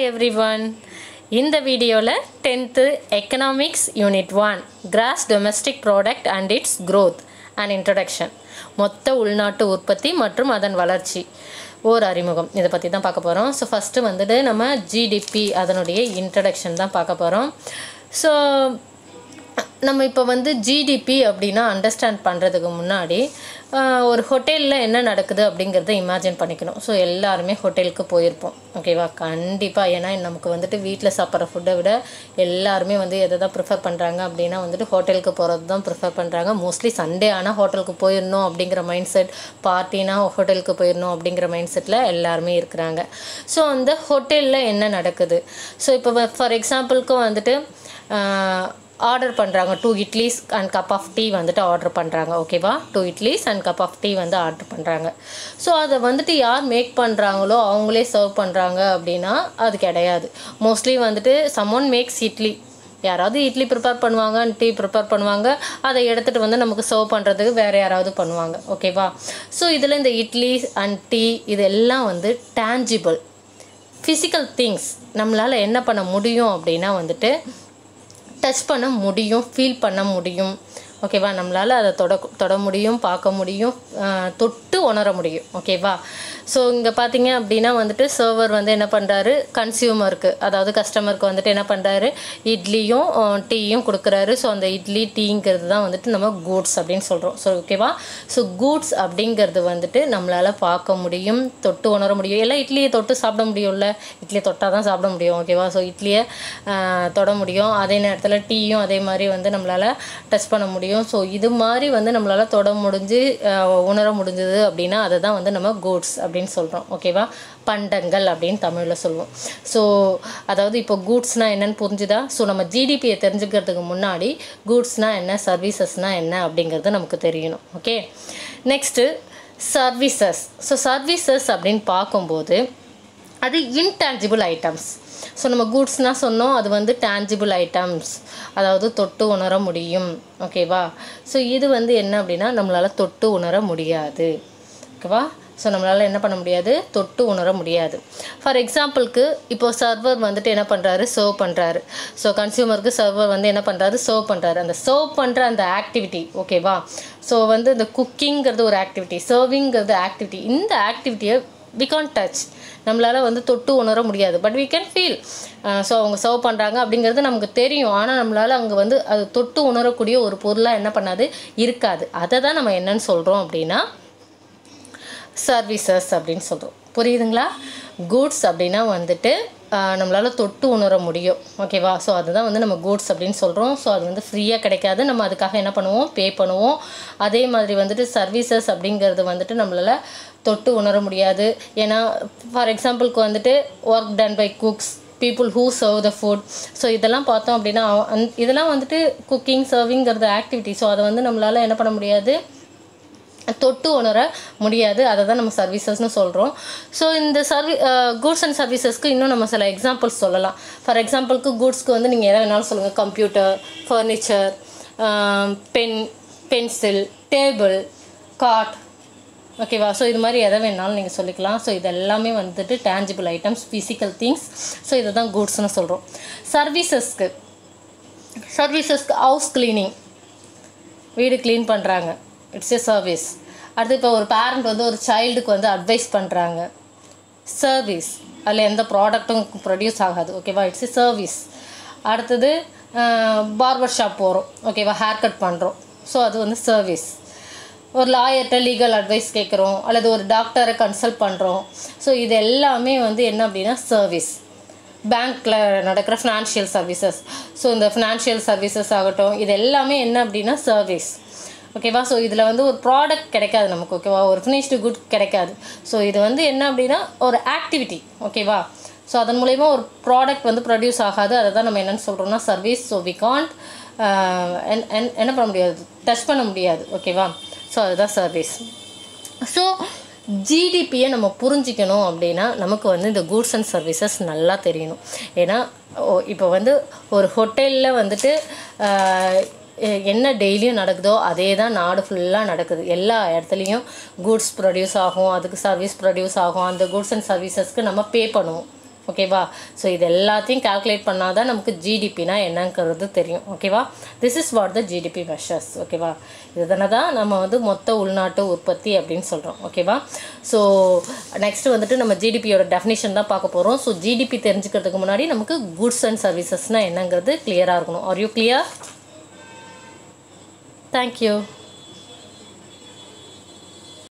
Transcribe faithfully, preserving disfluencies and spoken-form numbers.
everyone. இந்த வீடியோல tenth Economics Unit one Gross Domestic Product and its Growth and Introduction மொத்த உள்நாட்டு உற்பத்தி மற்றும் அதன் வளர்ச்சி ஒரு அறிமுகம் இத பத்தி தான் பார்க்க போறோம். சோ ஃபர்ஸ்ட் வந்துட்டு நம்ம G D P அதனுடைய இன்ட்ரோடக்ஷன் தான் பார்க்க போறோம். சோ நம்ம இப்போ வந்து G D P அப்படினா அண்டர்ஸ்டாண்ட் பண்றதுக்கு முன்னாடி ஒரு ஹோட்டல்ல என்ன நடக்குது அப்படிங்கறதை இமேஜின் பண்ணிக்கணும். சோ எல்லாரும் ஹோட்டலுக்கு போயிருப்போம். ஓகேவா? கண்டிப்பா ஏனா நமக்கு வந்துட்டு வீட்ல சாப்பிடுற ஃபுட்டை விட எல்லாரும் வந்து எதை தான் ப்ரிஃபர் பண்றாங்க அப்படினா வந்துட்டு ஹோட்டலுக்கு போறது தான் ப்ரிஃபர் பண்றாங்க. மோஸ்ட்லி சண்டே ஆனா ஹோட்டலுக்கு போயிரணும் அப்படிங்கற மைண்ட் செட், பார்ட்டினா ஹோட்டலுக்கு போயிரணும் அப்படிங்கற மைண்ட் செட்ல எல்லாரும் இருக்காங்க. சோ அந்த ஹோட்டல்ல என்ன நடக்குது? சோ இப்போ ஃபார் எக்ஸாம்பிளுக்கு வந்துட்டு ஆர்டர் பண்றாங்க two idlis and cup of tea வந்துட்டு ஆர்டர் பண்றாங்க. ஓகேவா? two idlis and cup of tea வந்து ஆர்டர் பண்றாங்க. சோ அத வந்துட்டு யார் மேக் பண்றாங்களோ அவங்களே சர்வ் பண்றாங்க அப்படினா அது கிடையாது. மோஸ்ட்லி வந்துட்டு someone makes idli, யாராவது இட்லி ப்ரிப்பேர் பண்ணுவாங்க, டீ ப்ரிப்பேர் பண்ணுவாங்க, அதை எடுத்துட்டு வந்து நமக்கு சர்வ் பண்றதுக்கு வேற யாராவது பண்ணுவாங்க. ஓகேவா? சோ இதுல இந்த இட்லி and tea இதெல்லாம் வந்து tangible physical things, நம்மளால என்ன பண்ண முடியும் அப்படினா வந்துட்டு டச் பண்ண முடியும், ஃபீல் பண்ண முடியும். ஓகேவா? நம்மளால அதை தொட தொட முடியும், பார்க்க முடியும், தொட்டு உணர முடியும். ஓகேவா? ஸோ இங்கே பார்த்தீங்க அப்படின்னா வந்துட்டு சர்வர் வந்து என்ன பண்ணுறாரு, கன்சியூமருக்கு அதாவது கஸ்டமருக்கு வந்துட்டு என்ன பண்ணுறாரு, இட்லியும் டீயும் கொடுக்குறாரு. ஸோ அந்த இட்லி டீங்கிறது தான் வந்துட்டு நம்ம கூட்ஸ் அப்படின்னு சொல்கிறோம். ஸோ ஓகேவா? ஸோ கூட்ஸ் அப்படிங்கிறது வந்துட்டு நம்மளால் பார்க்க முடியும், தொட்டு உணர முடியும். எல்லாம் இட்லியை தொட்டு சாப்பிட முடியும்ல, இட்லியை தொட்டால் தான் சாப்பிட முடியும். ஓகேவா? ஸோ இட்லியை தொட முடியும், அதே நேரத்தில் டீயும் அதே மாதிரி வந்து நம்மளால் டச் பண்ண முடியும். ஸோ இது மாதிரி வந்து நம்மளால் தொட முடிஞ்சு உணர முடிஞ்சது அப்படின்னா அதை தான் வந்து நம்ம கூட்ஸ் அப்படின்னு சொல்கிறோம். ஓகேவா? பண்டங்கள் அப்படின்னு தமிழில் சொல்லுவோம். ஸோ அதாவது இப்போ கூட்ஸ்னால் என்னன்னு புரிஞ்சுதா? ஸோ நம்ம ஜிடிபியை தெரிஞ்சுக்கிறதுக்கு முன்னாடி கூட்ஸ்னால் என்ன, சர்வீசஸ்னால் என்ன அப்படிங்கிறது நமக்கு தெரியணும். Okay, next services. So services அப்படின்னு பார்க்கும்போது அது இன்டான்ஜிபிள் ஐட்டம்ஸ். ஸோ நம்ம கூட்ஸ்னால் சொன்னோம், அது வந்து டான்ஜிபிள் ஐட்டம்ஸ், அதாவது தொட்டு உணர முடியும். ஓகேவா? ஸோ இது வந்து என்ன அப்படின்னா நம்மளால் தொட்டு உணர முடியாது. ஓகேவா? ஸோ நம்மளால் என்ன பண்ண முடியாது, தொட்டு உணர முடியாது. ஃபார் எக்ஸாம்பிளுக்கு இப்போ சர்வர் வந்துட்டு என்ன பண்ணுறாரு, சர்வ் பண்ணுறாரு. ஸோ கன்சியூமருக்கு சர்வர் வந்து என்ன பண்ணுறாரு, சர்வ் பண்ணுறாரு. அந்த சர்வ் பண்ணுற அந்த ஆக்டிவிட்டி, ஓகேவா? ஸோ வந்து இந்த குக்கிங்கிறது ஒரு ஆக்டிவிட்டி, சர்விங்கிறது ஆக்டிவிட்டி. இந்த ஆக்டிவிட்டியை we can't touch, நம்மளால் வந்து தொட்டு உணர முடியாது. But we can feel. So அவங்க சர்வ் பண்ணுறாங்க அப்படிங்கிறது நமக்கு தெரியும். ஆனால் நம்மளால் அங்கே வந்து அது தொட்டு உணரக்கூடிய ஒரு பொருளாக என்ன பண்ணாது, இருக்காது. அதை தான் நம்ம என்னன்னு சொல்கிறோம் அப்படின்னா சர்வீசஸ் அப்படின்னு சொல்கிறோம். புரியுதுங்களா? கூட்ஸ் அப்படின்னா வந்துட்டு நம்மளால் தொட்டு உணர முடியும். ஓகேவா? ஸோ அதுதான் வந்து நம்ம கூட்ஸ் அப்படின்னு சொல்கிறோம். ஸோ அது வந்து ஃப்ரீயாக கிடைக்காது, நம்ம அதுக்காக என்ன பண்ணுவோம், பே பண்ணுவோம். அதே மாதிரி வந்துட்டு சர்வீசஸ் அப்படிங்கிறது வந்துட்டு நம்மளால் தொட்டு உணர முடியாது. ஏன்னா ஃபார் எக்ஸாம்பிளுக்கு வந்துட்டு work done by cooks, people who serve the food. So இதெல்லாம் பார்த்தோம் அப்படின்னா அந் இதெல்லாம் வந்துட்டு குக்கிங் சர்விங்கிறது ஆக்டிவிட்டி. ஸோ அதை வந்து நம்மளால் என்ன பண்ண முடியாது, தொட்டு உணர முடியாது. அதை தான் நம்ம சர்வீசஸ்னு சொல்கிறோம். ஸோ இந்த சர்வீ கூட்ஸ் அண்ட் சர்வீசஸ்க்கு இன்னும் நம்ம சில எக்ஸாம்பிள்ஸ் சொல்லலாம். ஃபார் எக்ஸாம்பிளுக்கு கூட்ஸ்க்கு வந்து நீங்கள் எதை வேணாலும் சொல்லுங்கள், computer, furniture, pen, pencil, table, cot. ஓகேவா? ஸோ இது மாதிரி எதை வேணாலும் நீங்கள் சொல்லிக்கலாம். ஸோ இது எல்லாமே வந்துட்டு tangible items, physical things. So இதை தான் கூட்ஸ்னு சொல்கிறோம். சர்வீசஸ்க்கு சர்வீசஸ்க்கு ஹவுஸ் கிளீனிங், வீடு க்ளீன் பண்ணுறாங்க, இட்ஸ் ஏ சர்வீஸ். அடுத்து இப்போ ஒரு பேரண்ட் வந்து ஒரு சைல்டுக்கு வந்து அட்வைஸ் பண்ணுறாங்க, சர்வீஸ். அதில் எந்த ப்ராடக்ட்டும் ப்ரொடியூஸ் ஆகாது. ஓகேவா? It's a service. அடுத்தது பார்பர் ஷாப் போகிறோம். ஓகேவா? ஹேர் கட் பண்ணுறோம். ஸோ அது வந்து சர்வீஸ். ஒரு லாயர்கிட்ட லீகல் அட்வைஸ் கேட்குறோம், அல்லது ஒரு டாக்டரை கன்சல்ட் பண்ணுறோம். ஸோ இது எல்லாமே வந்து என்ன அப்படின்னா சர்வீஸ். பேங்க்கில் நடக்கிற ஃபினான்ஷியல் சர்வீசஸ், ஸோ இந்த ஃபினான்ஷியல் சர்வீசஸ் ஆகட்டும், இது எல்லாமே என்ன அப்படின்னா சர்வீஸ். ஓகேவா? ஸோ இதில் வந்து ஒரு ப்ராடக்ட் கிடைக்காது நமக்கு. ஓகேவா? ஒரு ஃபினிஷ்டு குட் கிடைக்காது. ஸோ இது வந்து என்ன அப்படின்னா ஒரு ஆக்டிவிட்டி. ஓகேவா? ஸோ அதன் மூலயமா ஒரு ப்ராடக்ட் வந்து ப்ரொடியூஸ் ஆகாது. அதை தான் நம்ம என்னென்னு சொல்கிறோம்னா சர்வீஸ். ஸோ வி காண்ட் என்ன பண்ண முடியாது, டச் பண்ண முடியாது. ஓகேவா? ஸோ அதுதான் சர்வீஸ். ஸோ ஜிடிபியை நம்ம புரிஞ்சிக்கணும் அப்படின்னா நமக்கு வந்து இந்த கூட்ஸ் அண்ட் சர்வீசஸ் நல்லா தெரியணும். ஏன்னா இப்போ வந்து ஒரு ஹோட்டலில் வந்துட்டு என்ன டெய்லியும் நடக்குதோ அதே தான் நாடு ஃபுல்லாக நடக்குது. எல்லா இடத்துலையும் கூட்ஸ் ப்ரொடியூஸ் ஆகும், அதுக்கு சர்வீஸ் ப்ரொடியூஸ் ஆகும். அந்த கூட்ஸ் அண்ட் சர்வீசஸ்க்கு நம்ம பே பண்ணுவோம். ஓகேவா? ஸோ இது எல்லாத்தையும் கால்குலேட் பண்ணால் தான் நமக்கு ஜிடிபினா என்னங்கிறது தெரியும். ஓகேவா? This is what the GDP measures. ஓகேவா? இதுதானே தான் நம்ம வந்து மொத்த உள்நாட்டு உற்பத்தி அப்படின்னு சொல்கிறோம். ஓகேவா? ஸோ நெக்ஸ்ட்டு வந்துட்டு நம்ம ஜிடிபியோட டெஃபினிஷன் தான் பார்க்க போகிறோம். ஸோ ஜிடிபி தெரிஞ்சுக்கிறதுக்கு முன்னாடி நமக்கு குட்ஸ் அண்ட் சர்வீசஸ்னால் என்னங்கிறது கிளியராக இருக்கணும். Are you clear? தேங்க்யூ.